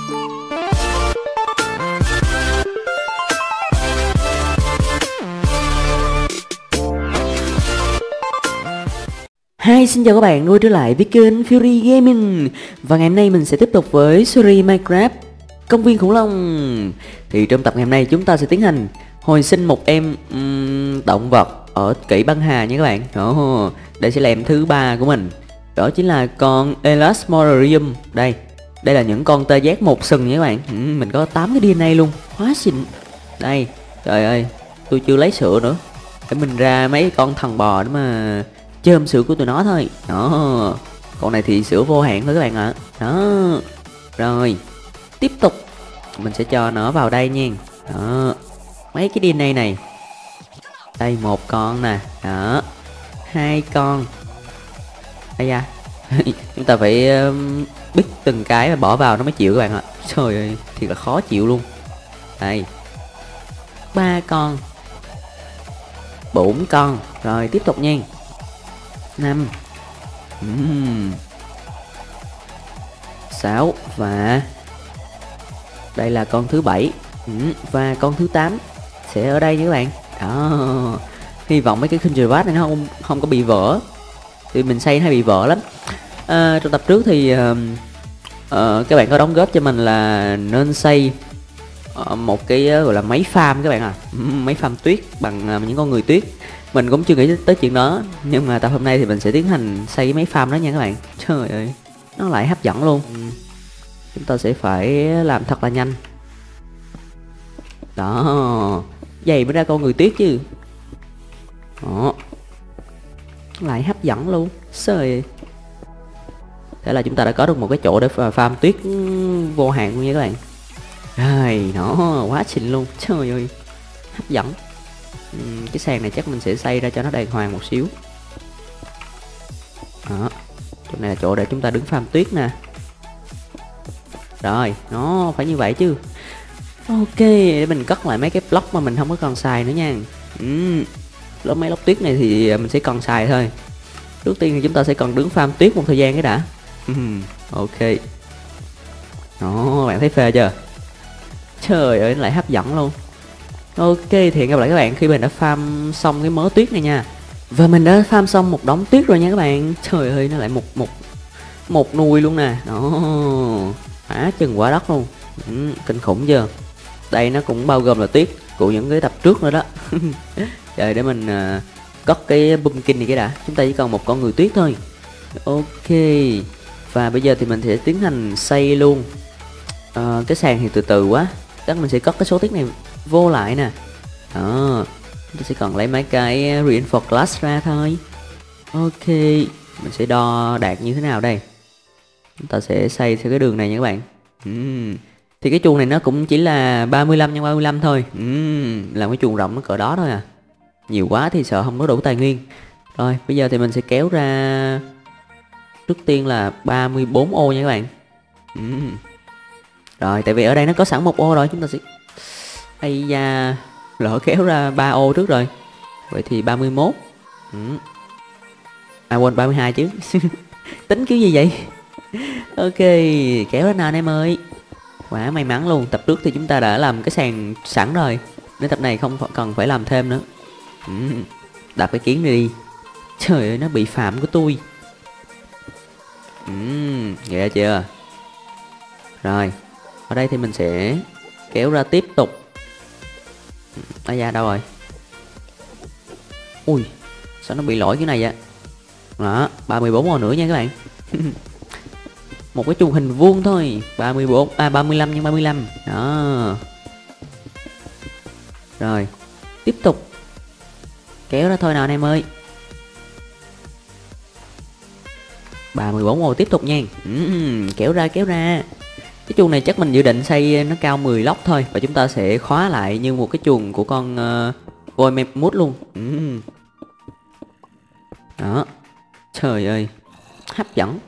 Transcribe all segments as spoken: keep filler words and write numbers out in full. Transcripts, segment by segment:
Hi, xin chào các bạn quay trở lại với kênh Fury Gaming. Và ngày hôm nay mình sẽ tiếp tục với series Minecraft Công viên khủng long. Thì trong tập ngày hôm nay chúng ta sẽ tiến hành hồi sinh một em um, động vật ở kỷ băng hà nha các bạn. Đó, đây sẽ là em thứ ba của mình. Đó chính là con Elasmodium. Đây, đây là những con tê giác một sừng nha các bạn. ừ, Mình có tám cái đê en a luôn, quá xịn. Đây, trời ơi, tôi chưa lấy sữa nữa để mình ra mấy con thằn bò để mà chơm sữa của tụi nó thôi. Đó, con này thì sữa vô hạn thôi các bạn ạ. Đó, rồi tiếp tục mình sẽ cho nó vào đây nha. Đó, mấy cái đê en a này, đây một con nè, đó, hai con. Đây da, chúng ta phải um, biết từng cái mà bỏ vào nó mới chịu các bạn ạ. Trời ơi, thiệt là khó chịu luôn. Đây, ba con, bốn con, rồi tiếp tục nha. Năm, uhm. sáu và đây là con thứ bảy, uhm. và con thứ tám sẽ ở đây nha các bạn. Đó, hy vọng mấy cái Kindervat này nó không không có bị vỡ, thì mình xây hay bị vỡ lắm. À, trong tập trước thì uh, uh, các bạn có đóng góp cho mình là nên xây uh, một cái uh, gọi là máy farm các bạn à, máy farm tuyết bằng uh, những con người tuyết. Mình cũng chưa nghĩ tới chuyện đó, nhưng mà tập hôm nay thì mình sẽ tiến hành xây mấy farm đó nha các bạn. Trời ơi, nó lại hấp dẫn luôn. Chúng ta sẽ phải làm thật là nhanh. Đó, vậy mới ra con người tuyết chứ. Đó, lại hấp dẫn luôn. Trời, thế là chúng ta đã có được một cái chỗ để farm tuyết vô hạn luôn nha các bạn. Rồi, nó quá xịn luôn. Trời ơi, hấp dẫn. uhm, Cái sàn này chắc mình sẽ xây ra cho nó đàng hoàng một xíu. Đó, chỗ này là chỗ để chúng ta đứng farm tuyết nè. Rồi, nó phải như vậy chứ. Ok, để mình cất lại mấy cái block mà mình không có còn xài nữa nha. uhm, Mấy block tuyết này thì mình sẽ còn xài thôi. Trước tiên thì chúng ta sẽ cần đứng farm tuyết một thời gian cái đã. uhm, Ok. Đó, bạn thấy phê chưa? Trời ơi, nó lại hấp dẫn luôn. Ok, thì hẹn gặp lại các bạn khi mình đã farm xong cái mớ tuyết này nha. Và mình đã farm xong một đống tuyết rồi nha các bạn. Trời ơi, nó lại một một một nùi luôn nè. Đó, á chừng quả đất luôn. ừ, Kinh khủng chưa? Đây nó cũng bao gồm là tuyết của những cái tập trước nữa đó. Rồi để mình uh, cất cái pumpkin này cái đã. Chúng ta chỉ còn một con người tuyết thôi. Ok, và bây giờ thì mình sẽ tiến hành xây luôn. uh, Cái sàn thì từ từ quá, chắc mình sẽ cất cái số tuyết này vô lại nè. Đó, chúng ta sẽ cần lấy mấy cái reinforced glass ra thôi. Ok, mình sẽ đo đạt như thế nào đây. Chúng ta sẽ xây theo cái đường này nha các bạn. uhm. Thì cái chuồng này nó cũng chỉ là ba mươi lăm nhân ba mươi lăm thôi. uhm. Làm cái chuồng rộng nó cỡ đó thôi à. Nhiều quá thì sợ không có đủ tài nguyên. Rồi bây giờ thì mình sẽ kéo ra, trước tiên là ba mươi bốn ô nha các bạn. uhm. Rồi tại vì ở đây nó có sẵn một ô rồi, chúng ta sẽ ây da, lỡ kéo ra ba ô trước rồi. Vậy thì ba mươi mốt. ừ. À quên, ba mươi hai chứ. Tính kiểu gì vậy? Ok, kéo ra nào anh em ơi. Quá may mắn luôn. Tập trước thì chúng ta đã làm cái sàn sẵn rồi, nên tập này không cần phải làm thêm nữa. ừ. Đạp cái kiến này đi. Trời ơi, nó bị phạm của tôi. ừ. Ghê chưa? Rồi, ở đây thì mình sẽ kéo ra tiếp tục. Ở da đâu rồi? Ui, sao nó bị lỗi cái này vậy? Đó, ba mươi bốn ô nữa nha các bạn. Một cái chuồng hình vuông thôi. ba mươi bốn, à ba mươi lăm nhân ba mươi lăm. Đó. Rồi, tiếp tục kéo ra thôi nào anh em ơi. ba mươi bốn ô tiếp tục nha. uhm, Kéo ra kéo ra. Cái chuồng này chắc mình dự định xây nó cao mười lốc thôi, và chúng ta sẽ khóa lại như một cái chuồng của con uh, voi mút luôn. uhm. Đó, trời ơi, hấp dẫn.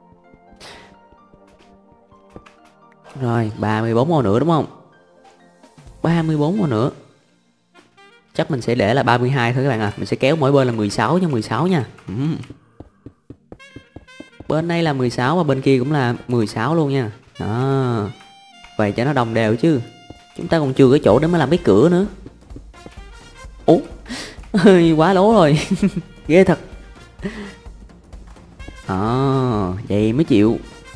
Rồi ba mươi bốn ô nữa đúng không? ba mươi bốn ô nữa. Chắc mình sẽ để là ba mươi hai thôi các bạn à. Mình sẽ kéo mỗi bên là mười sáu nhân mười sáu nha. uhm. Bên đây là mười sáu và bên kia cũng là mười sáu luôn nha. Đó. vậy cho nó đồng đều chứ. Chúng ta còn chưa có chỗ để mà làm cái cửa nữa. Ủa, hơi quá lố rồi. Ghê thật. Ờ, vậy mới chịu.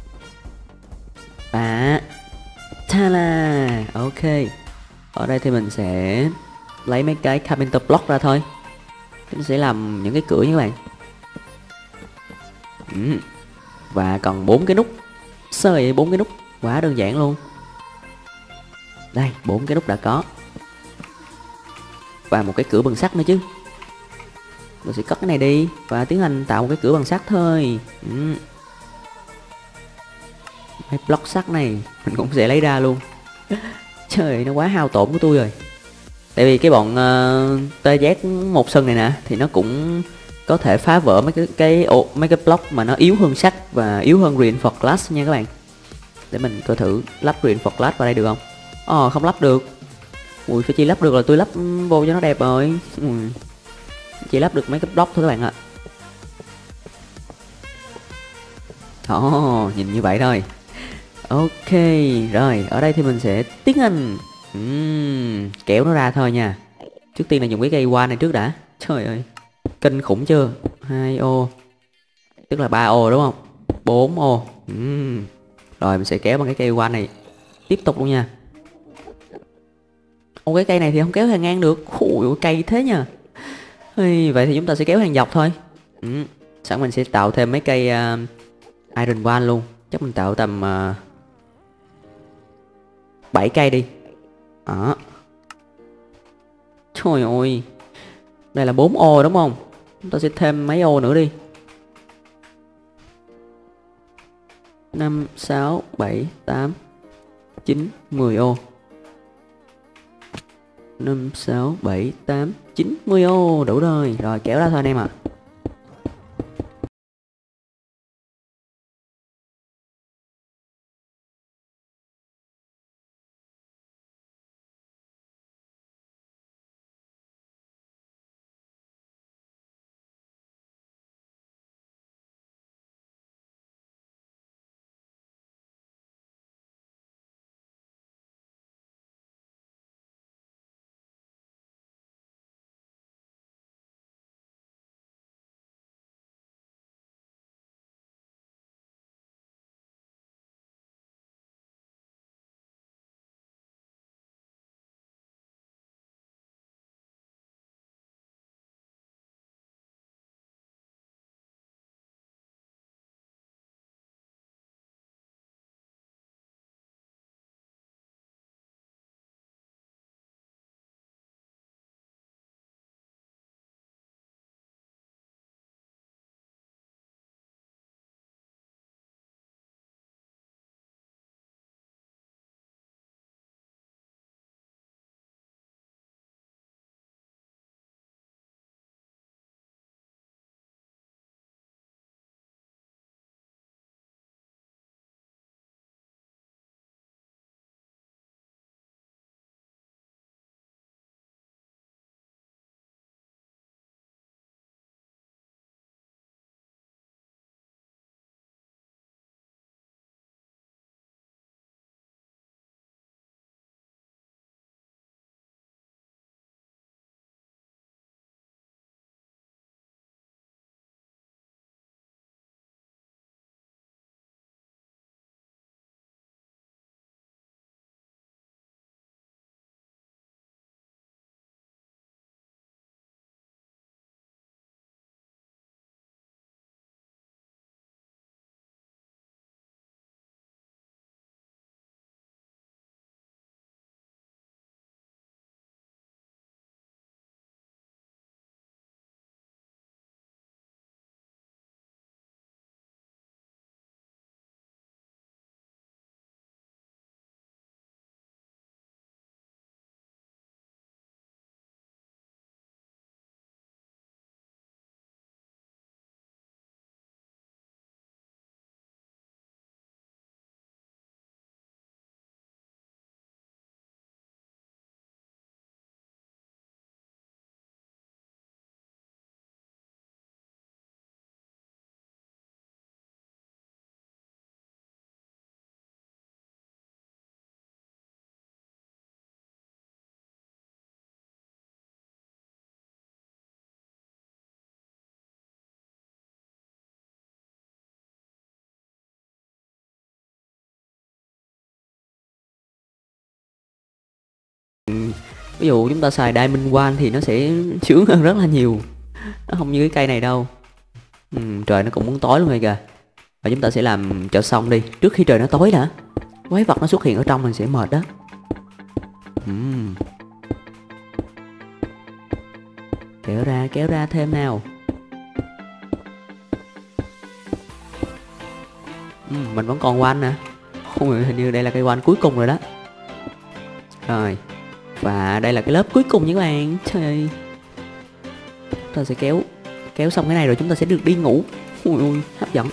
Và ta la, ok. Ở đây thì mình sẽ lấy mấy cái carpenter block ra thôi. Chúng sẽ làm những cái cửa như các bạn. Ừ. Và còn bốn cái nút. Sao vậy, bốn cái nút quá đơn giản luôn. Đây, bốn cái nút đã có. Và một cái cửa bằng sắt nữa chứ. Mình sẽ cất cái này đi và tiến hành tạo một cái cửa bằng sắt thôi. Ừ. Cái block sắt này mình cũng sẽ lấy ra luôn. Trời, nó quá hao tổn của tôi rồi. Tại vì cái bọn uh, tê giác một sân này nè thì nó cũng có thể phá vỡ mấy cái cái ồ, mấy cái block mà nó yếu hơn sắt và yếu hơn reinforced glass nha các bạn. Để mình coi thử lắp reinforced glass vào đây được không? Ờ, không lắp được. Ui, phải chi lắp được là tôi lắp vô cho nó đẹp rồi. Ừ. Chỉ lắp được mấy cái block thôi các bạn ạ. Ồ, nhìn như vậy thôi. Ok, rồi ở đây thì mình sẽ tiến hành uhm, kéo nó ra thôi nha. Trước tiên là dùng cái cây qua này trước đã. Trời ơi, kinh khủng chưa? Hai ô, tức là ba ô đúng không? Bốn ô. Uhm. Rồi mình sẽ kéo bằng cái cây qua này tiếp tục luôn nha. Ô, cái cây này thì không kéo hàng ngang được. Ui, cây thế nha. Ê, vậy thì chúng ta sẽ kéo hàng dọc thôi. Ừ. Sẵn mình sẽ tạo thêm mấy cây uh, iron one luôn. Chắc mình tạo tầm uh, bảy cây đi. Đó. Trời ơi, đây là bốn ô đúng không? Chúng ta sẽ thêm mấy ô nữa đi. Năm, sáu, bảy, tám, chín, mười ô. Năm, sáu, bảy, tám, chín, mười ô. Đủ rồi. Rồi kéo ra thôi anh em ạ. À. Ví dụ chúng ta xài Diamond One thì nó sẽ sướng hơn rất là nhiều. Nó không như cái cây này đâu. ừ, Trời nó cũng muốn tối luôn rồi kìa. Và chúng ta sẽ làm cho xong đi, trước khi trời nó tối đã. Quái vật nó xuất hiện ở trong mình sẽ mệt đó. uhm. Kéo ra, kéo ra thêm nào. uhm, Mình vẫn còn one nè. Ôi, hình như đây là cây one cuối cùng rồi đó. Rồi. Và đây là cái lớp cuối cùng nha các bạn. Trời ơi. Chúng ta sẽ kéo Kéo xong cái này rồi chúng ta sẽ được đi ngủ. Ui ui, hấp dẫn.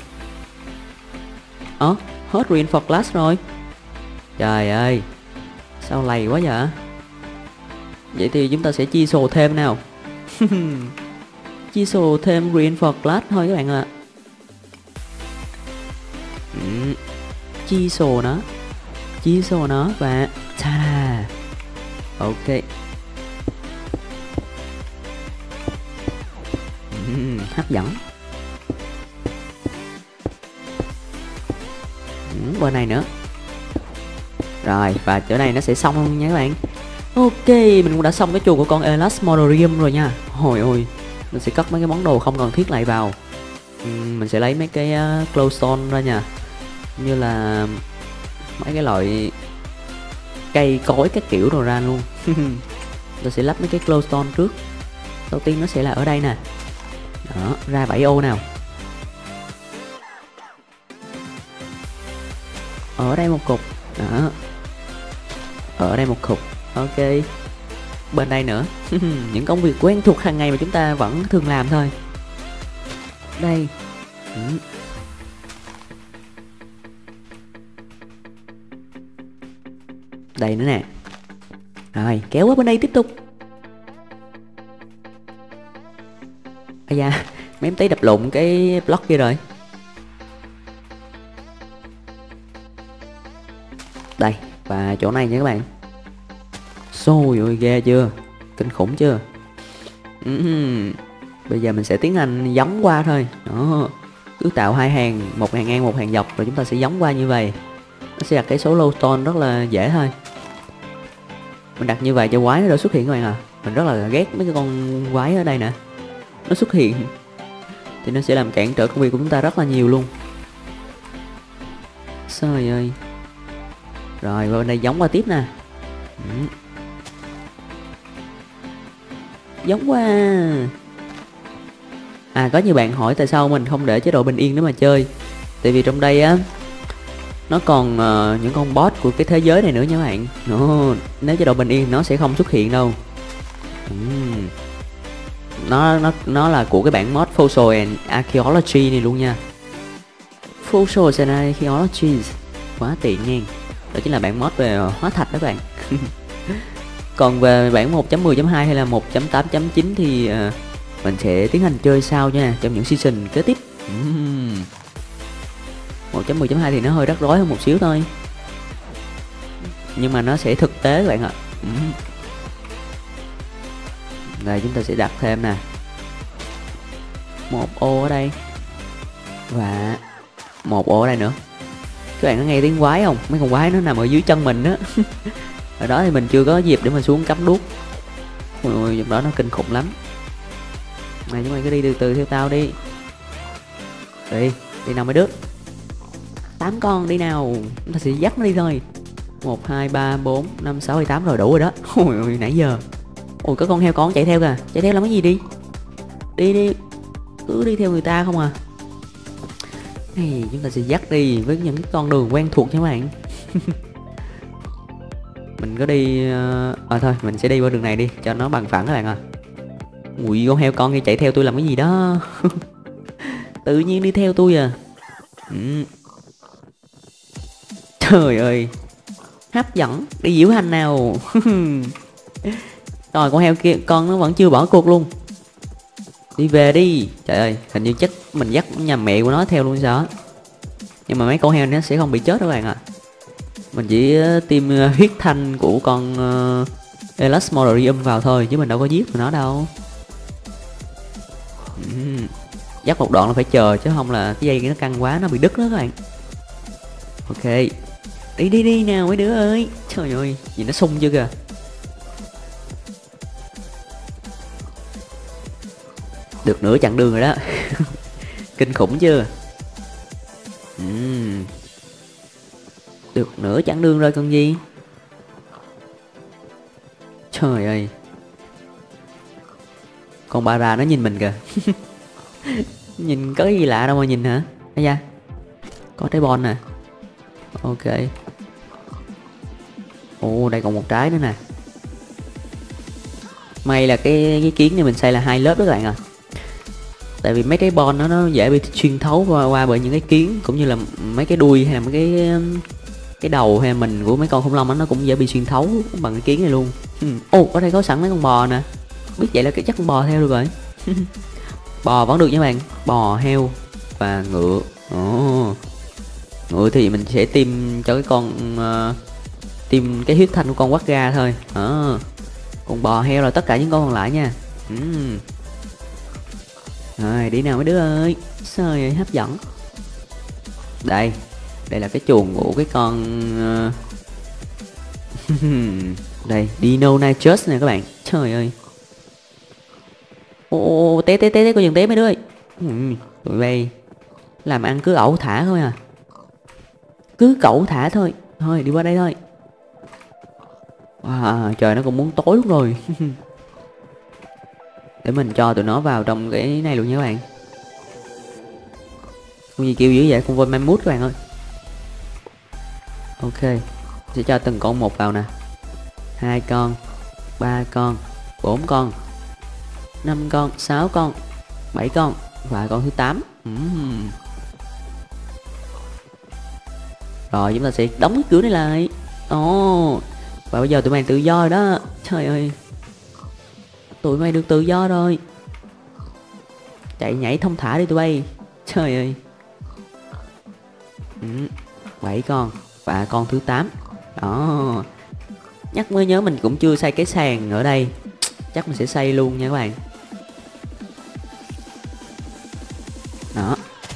Ờ, hết Reinforced Glass rồi. Trời ơi, sao lầy quá vậy. Vậy thì chúng ta sẽ chia sổ thêm nào. Chia sổ thêm Reinforced Glass thôi các bạn ạ. ừ. Chia sổ nó Chia sổ nó và ta-da. Ok. uhm, Hấp dẫn. uhm, Bên này nữa. Rồi, và chỗ này nó sẽ xong luôn nha các bạn. Ok, mình cũng đã xong cái chuồng của con Elasmodorium rồi nha. Hồi ôi, mình sẽ cất mấy cái món đồ không cần thiết lại vào. uhm, Mình sẽ lấy mấy cái uh, glowstone ra nha. Như là mấy cái loại cây cối các kiểu rồi ra luôn. Tôi sẽ lắp mấy cái glowstone trước. Đầu tiên nó sẽ là ở đây nè. Đó, ra bảy ô nào. Ở đây một cục. Đó. Ở đây một cục. Ok. Bên đây nữa. Những công việc quen thuộc hàng ngày mà chúng ta vẫn thường làm thôi. Đây. ừ. Đây nữa nè. Rồi, kéo qua bên đây tiếp tục. Ây da, mấy em tí đập lụng cái block kia rồi. Đây, và chỗ này nha các bạn. Xôi ơi, ghê chưa? Kinh khủng chưa? uhm. Bây giờ mình sẽ tiến hành giống qua thôi. Đó. Cứ tạo hai hàng, một hàng ngang, một hàng dọc, rồi chúng ta sẽ giống qua như vậy. Nó sẽ đặt cái số glowstone rất là dễ thôi. Mình đặt như vậy cho quái nó đỡ xuất hiện các bạn à. Mình rất là ghét mấy cái con quái ở đây nè. Nó xuất hiện thì nó sẽ làm cản trở công việc của chúng ta rất là nhiều luôn. Trời ơi. Rồi vào bên đây giống qua tiếp nè. ừ. Giống qua. À, có nhiều bạn hỏi tại sao mình không để chế độ bình yên để mà chơi. Tại vì trong đây á, nó còn uh, những con boss của cái thế giới này nữa nha các bạn. Nó, nếu chế độ bình yên nó sẽ không xuất hiện đâu. uhm. Nó nó nó là của cái bản mod Fossil and Archaeology này luôn nha. Fossil and Archaeology quá tiện nha. Đó chính là bản mod về hóa thạch đó các bạn. Còn về bản một chấm mười chấm hai hay là một chấm tám chấm chín thì uh, mình sẽ tiến hành chơi sau nha, trong những season kế tiếp. uhm. một chấm mười chấm hai thì nó hơi rắc rối hơn một xíu thôi, nhưng mà nó sẽ thực tế các bạn ạ. uhm. Đây chúng ta sẽ đặt thêm nè, một ô ở đây và một ô ở đây nữa. Các bạn có nghe tiếng quái không? Mấy con quái nó nằm ở dưới chân mình á. Ở đó thì mình chưa có dịp để mà xuống cắm đuốc. Ôi ôi, trong đó nó kinh khủng lắm. Này chúng mày cứ đi từ từ theo tao đi. Đi, đi nào mấy đứa. Tám con đi nào. Chúng ta sẽ dắt nó đi thôi. Một, hai, ba, bốn, năm, sáu, tám rồi đủ rồi đó. Ôi ôi, nãy giờ. Ôi có con heo con chạy theo kìa. Chạy theo làm cái gì đi. Đi đi. Cứ đi theo người ta không à. Này, chúng ta sẽ dắt đi với những con đường quen thuộc nha các bạn. Mình có đi ờ à, thôi mình sẽ đi qua đường này đi cho nó bằng phẳng các bạn à. Ui con heo con kia chạy theo tôi làm cái gì đó. Tự nhiên đi theo tôi à. ừ. Trời ơi, hấp dẫn, đi diễu hành nào. Rồi con heo kia con nó vẫn chưa bỏ cuộc luôn. Đi về đi. Trời ơi, hình như chắc mình dắt nhà mẹ của nó theo luôn sao á. Nhưng mà mấy con heo nó sẽ không bị chết đó các bạn ạ. À. Mình chỉ tiêm huyết thanh của con uh, Elasmodorium vào thôi, chứ mình đâu có giết tụi nó đâu. uhm. Dắt một đoạn là phải chờ, chứ không là cái dây nó căng quá nó bị đứt đó các bạn. Ok. Đi đi đi nào mấy đứa ơi. Trời ơi, gì nó sung chưa kìa. Được nửa chặng đường rồi đó. Kinh khủng chưa? uhm. Được nửa chặng đường rồi còn gì. Trời ơi, con bà ra nó nhìn mình kìa. Nhìn có cái gì lạ đâu mà nhìn hả? Ây da, có trái bon nè. Ok. Ồ, đây còn một trái nữa nè. May là cái cái kiến này mình xây là hai lớp đó các bạn à. Tại vì mấy cái bon nó nó dễ bị xuyên thấu qua, qua bởi những cái kiến, cũng như là mấy cái đuôi hay là mấy cái cái đầu hay mình của mấy con khủng long đó, nó cũng dễ bị xuyên thấu bằng cái kiến này luôn. Ồ, ở đây có sẵn mấy con bò nè. Biết vậy là cái chắc con bò theo được rồi. Bò vẫn được nha bạn, bò, heo và ngựa. Ồ, ngựa thì mình sẽ tiêm cho cái con uh, tiêm cái huyết thanh của con quắt ga thôi. À, còn bò, heo là tất cả những con còn lại nha. uhm. Rồi, đi nào mấy đứa ơi. Trời ơi, hấp dẫn. Đây, đây là cái chuồng của cái con uh... đây, Dino Nitrous nè các bạn. Trời ơi. Ô, té té té té, có dừng té mấy đứa ơi. Ừ, tụi bay làm ăn cứ ẩu thả thôi à. Cứ cẩu thả thôi. Thôi, đi qua đây thôi. Wow, trời nó cũng muốn tối luôn rồi. Để mình cho tụi nó vào trong cái này luôn nha các bạn. Con gì kêu dữ vậy? Con voi mai mút các bạn ơi. Ok, sẽ cho từng con một vào nè. Hai con, ba con, bốn con, năm con, sáu con, bảy con và con thứ tám. uhm. Rồi chúng ta sẽ đóng cái cửa này lại. Ồ, oh, và bây giờ tụi mày tự do rồi đó. Trời ơi, tụi mày được tự do rồi. Chạy nhảy thông thả đi tụi bay. Trời ơi. ừ, bảy con và con thứ tám. Đó, nhắc mới nhớ mình cũng chưa xây cái sàn ở đây. Chắc mình sẽ xây luôn nha các bạn. Đó.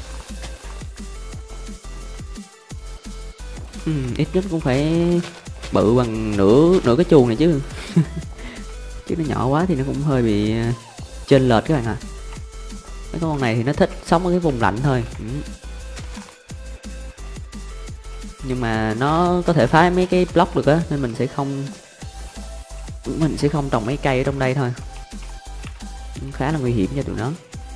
Ừ, ít nhất cũng phải bự bằng nửa nửa cái chuồng này chứ. Chứ nó nhỏ quá thì nó cũng hơi bị chênh lệch các bạn ạ. À. Mấy con này thì nó thích sống ở cái vùng lạnh thôi. ừ. Nhưng mà nó có thể phá mấy cái block được á, nên mình sẽ không mình sẽ không trồng mấy cây ở trong đây thôi. Khá là nguy hiểm cho tụi nó.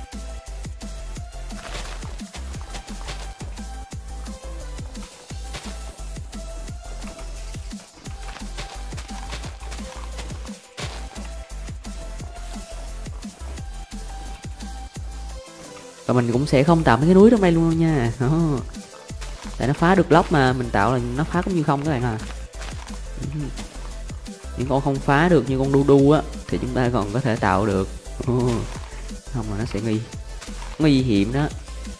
Và mình cũng sẽ không tạo mấy cái núi trong đây luôn nha. oh. Tại nó phá được block mà, mình tạo là nó phá cũng như không các bạn à. Những con không phá được như con đu đu á thì chúng ta còn có thể tạo được. oh. Không mà nó sẽ nguy nguy hiểm đó.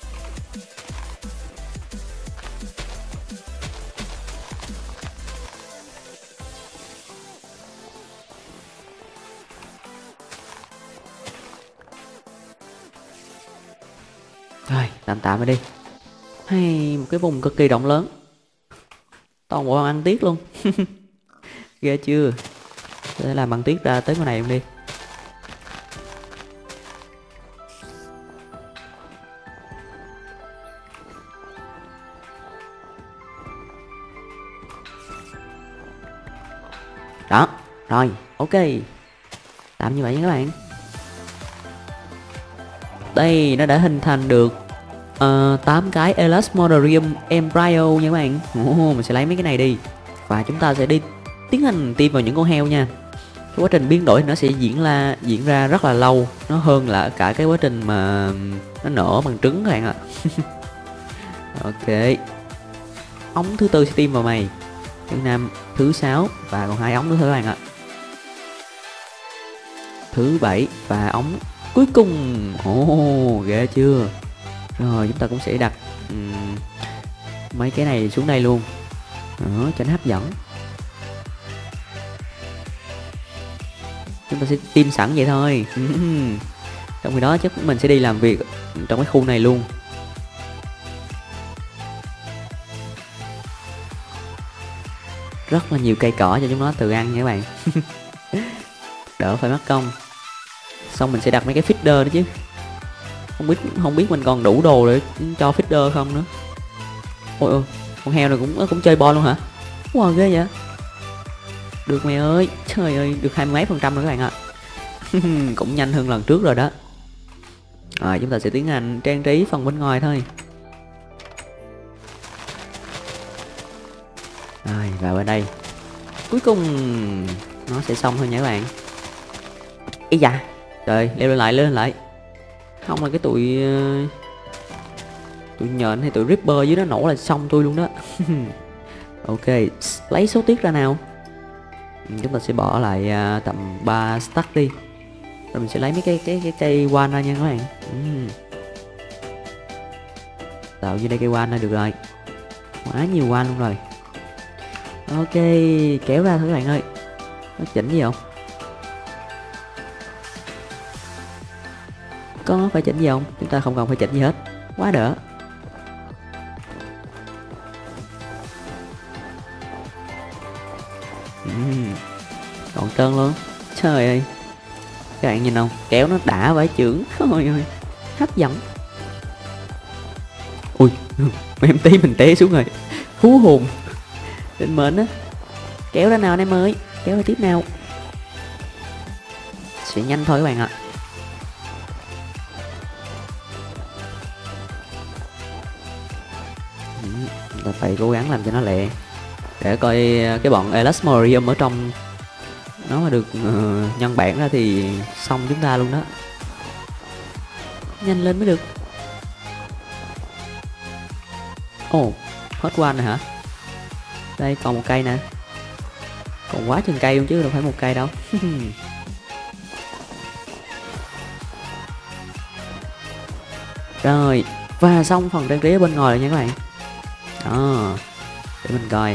Rồi, tạm tạm rồi đi. Hay một cái vùng cực kỳ rộng lớn. Toàn bộ ăn tiết luôn. Ghê chưa? Để làm bằng tiết ra tới ngoài này luôn đi. Đó, rồi, ok. Tạm như vậy nha các bạn. Đây, nó đã hình thành được uh, tám cái Elasmodarium Embryo nha các bạn. oh, Mình sẽ lấy mấy cái này đi. Và chúng ta sẽ đi tiến hành tiêm vào những con heo nha. Cái quá trình biến đổi nó sẽ diễn ra diễn ra rất là lâu. Nó hơn là cả cái quá trình mà nó nở bằng trứng các bạn ạ. Ok. Ống thứ tư sẽ tiêm vào mày. Thứ năm, thứ sáu và còn hai ống nữa thôi các bạn ạ. Thứ bảy và ống cuối cùng. Ồ, oh, ghê chưa? Rồi chúng ta cũng sẽ đặt um, mấy cái này xuống đây luôn. Đó, cho nó hấp dẫn. Chúng ta sẽ tiêm sẵn vậy thôi. Trong khi đó chắc mình sẽ đi làm việc trong cái khu này luôn. Rất là nhiều cây cỏ cho chúng nó tự ăn nha các bạn. Đỡ phải mất công. Xong mình sẽ đặt mấy cái feeder đó chứ. Không biết không biết mình còn đủ đồ để cho feeder không nữa. Ôi ôi, con heo này cũng cũng chơi bon luôn hả? Wow, ghê vậy. Được mày ơi, trời ơi, được hai mươi mấy phần trăm rồi các bạn ạ. Cũng nhanh hơn lần trước rồi đó. Rồi chúng ta sẽ tiến hành trang trí phần bên ngoài thôi. Rồi vào bên đây. Cuối cùng nó sẽ xong thôi nha các bạn. Ý da, trời, leo lên lại, leo lên lại. Không là cái tụi tụi nhện hay tụi Ripper dưới đó nổ là xong tôi luôn đó. Ok, lấy số tiết ra nào. Chúng ta sẽ bỏ lại uh, tầm ba stack đi. Rồi mình sẽ lấy mấy cái cái cái cây one ra nha các bạn. uhm. Tạo vô đây cây one ra được rồi. Quá nhiều one luôn rồi. Ok, kéo ra thôi các bạn ơi. Có chỉnh gì không? Có phải chỉnh gì không? Chúng ta không cần phải chỉnh gì hết. Quá đỡ. uhm. Còn trơn luôn. Trời ơi, các bạn nhìn không? Kéo nó đã vãi chưởng. Ôi ơi, hấp dẫn. Ui, em tí mình té xuống rồi. Hú hồn. Định mệnh á. Kéo ra nào anh em ơi. Kéo ra tiếp nào. Sẽ nhanh thôi các bạn ạ. Chúng ta phải cố gắng làm cho nó lẹ. Để coi cái bọn Elasmodium ở trong nó mà được uh, nhân bản ra thì xong chúng ta luôn đó. Nhanh lên mới được. Ồ, oh, hết one rồi hả? Đây còn một cây nè. Còn quá chừng cây luôn chứ đâu phải một cây đâu. Rồi, và xong phần trang trí ở bên ngoài rồi nha các bạn. Đó, để mình coi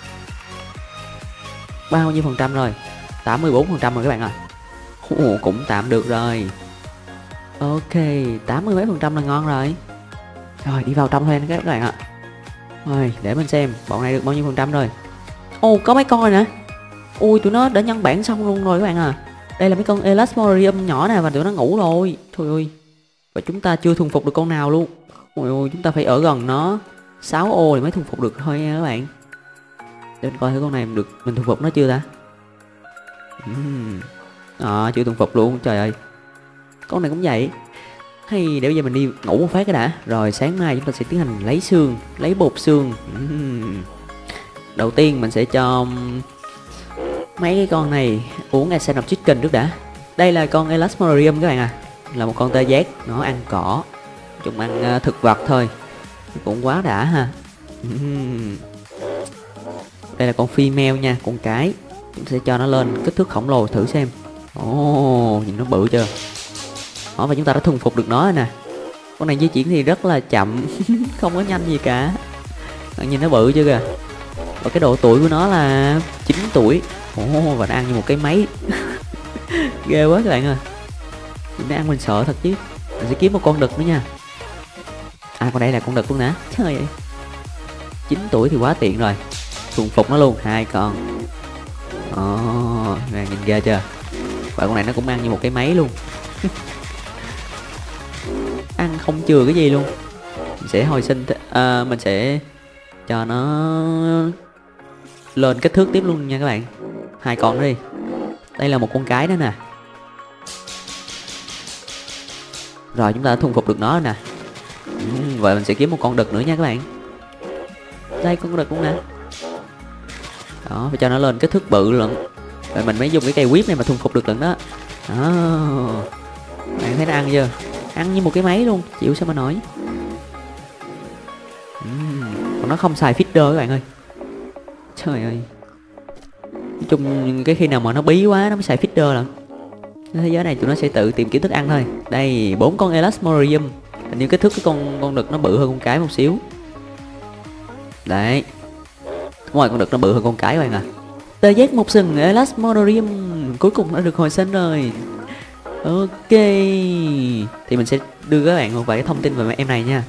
bao nhiêu phần trăm rồi. Tám mươi bốn phần trăm rồi các bạn ạ. Ồ, cũng tạm được rồi. Ok, tám mươi mấy phần trăm là ngon rồi. Rồi đi vào trong thôi các bạn ạ. Rồi để mình xem bọn này được bao nhiêu phần trăm rồi. Ồ, có mấy con rồi nè. Ui, tụi nó đã nhân bản xong luôn rồi các bạn à. Đây là mấy con Elasmodium nhỏ nè, và tụi nó ngủ rồi. Thôi ơi. Và chúng ta chưa thuần phục được con nào luôn. Ôi ôi, chúng ta phải ở gần nó sáu ô thì mới thuần phục được thôi nha các bạn. Để mình coi thử con này mình được mình thuần phục nó chưa ta. uhm. À, chưa thuần phục luôn, trời ơi. Con này cũng vậy. Hay để bây giờ mình đi ngủ một phát cái đã. Rồi sáng mai chúng ta sẽ tiến hành lấy xương, lấy bột xương. uhm. Đầu tiên mình sẽ cho mấy cái con này uống Essence of Chicken trước đã. Đây là con Elasmodium các bạn à. Là một con tê giác, nó ăn cỏ. Chúng ăn uh, thực vật thôi. Cũng quá đã ha. uhm. Đây là con female nha, con cái. Chúng sẽ cho nó lên kích thước khổng lồ thử xem. Ồ, oh, nhìn nó bự chưa. Đó, và chúng ta đã thuần phục được nó rồi nè. Con này di chuyển thì rất là chậm. Không có nhanh gì cả. Bạn nhìn nó bự chưa kìa. Và cái độ tuổi của nó là chín tuổi. Ồ, oh, và nó ăn như một cái máy. Ghê quá các bạn ơi. Nó ăn mình sợ thật chứ. Mình sẽ kiếm một con đực nữa nha. À, con đây là con đực luôn nè. Trời ơi, chín tuổi thì quá tiện rồi. Thuần phục nó luôn, hai con. Ồ, oh, nhìn ghê chưa. Và con này nó cũng ăn như một cái máy luôn. Ăn không chừa cái gì luôn. Mình sẽ hồi sinh à, mình sẽ cho nó lên kích thước tiếp luôn nha các bạn. Hai con đi. Đây là một con cái nữa nè. Rồi chúng ta đã thuần phục được nó rồi nè. uhm, Vậy mình sẽ kiếm một con đực nữa nha các bạn. Đây con đực cũng nè. Đó, phải cho nó lên kích thước bự lận. Rồi mình mới dùng cái cây whip này mà thuần phục được lận đó. Đó, bạn thấy nó ăn chưa. Ăn như một cái máy luôn, chịu sao mà nổi. uhm, Còn nó không xài feeder các bạn ơi. Trời ơi. Nói chung cái khi nào mà nó bí quá nó mới xài feeder lận. Thế giới này tụi nó sẽ tự tìm kiếm thức ăn thôi. Đây, bốn con Elasmodium. Hình như kích thước cái con con đực nó bự hơn con cái một xíu. Đấy. Đúng rồi, con đực nó bự hơn con cái các bạn à. Tê giác một sừng Elasmodium cuối cùng đã được hồi sinh rồi. Ok. Thì mình sẽ đưa các bạn một vài thông tin về em này nha.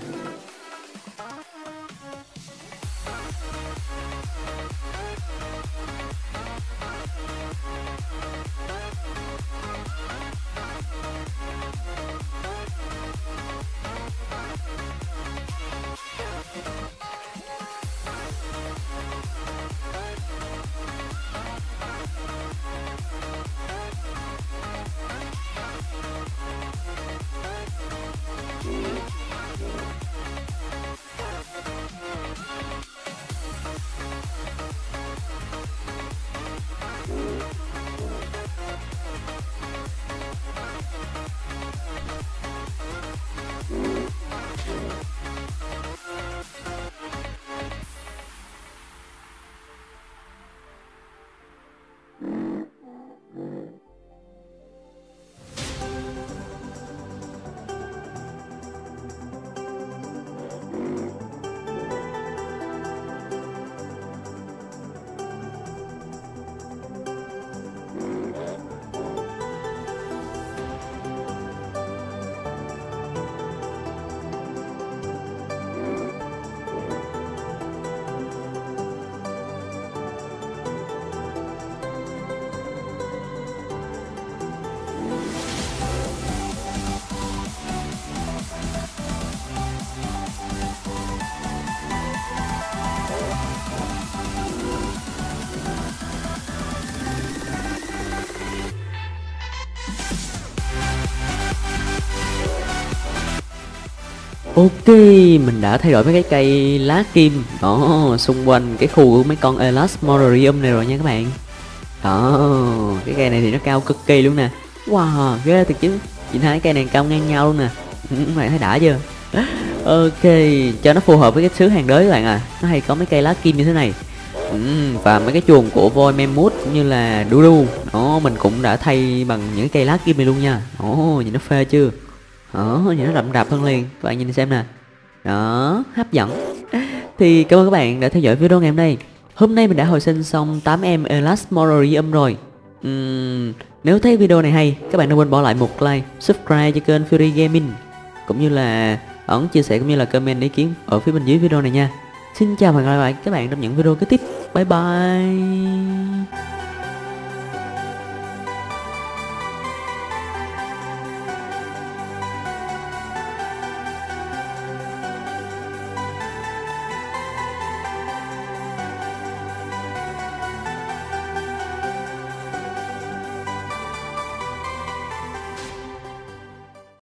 Ok, mình đã thay đổi mấy cái cây lá kim đó xung quanh cái khu của mấy con Elasmodium này rồi nha các bạn. Đó, cái cây này thì nó cao cực kỳ luôn nè. Wow, ghê thật chứ. Nhìn hai cây này cao ngang nhau luôn nè. Ừ, các bạn thấy đã chưa? Ok, cho nó phù hợp với cái xứ hàng đới các bạn à. Nó hay có mấy cây lá kim như thế này. Ừ, và mấy cái chuồng của voi Mammoth cũng như là đu đu. Đó, mình cũng đã thay bằng những cây lá kim này luôn nha. Ồ, nhìn nó phê chưa? Đó, nhìn nó rậm rạp hơn liền. Các bạn nhìn xem nè. Đó, hấp dẫn. Thì cảm ơn các bạn đã theo dõi video ngày hôm nay. Hôm nay mình đã hồi sinh xong tám em Elasmodium rồi. Uhm, nếu thấy video này hay, các bạn đừng quên bỏ lại một like, subscribe cho kênh Fury Gaming, cũng như là ấn chia sẻ cũng như là comment ý kiến ở phía bên dưới video này nha. Xin chào và hẹn gặp lại các bạn trong những video kế tiếp. Bye bye.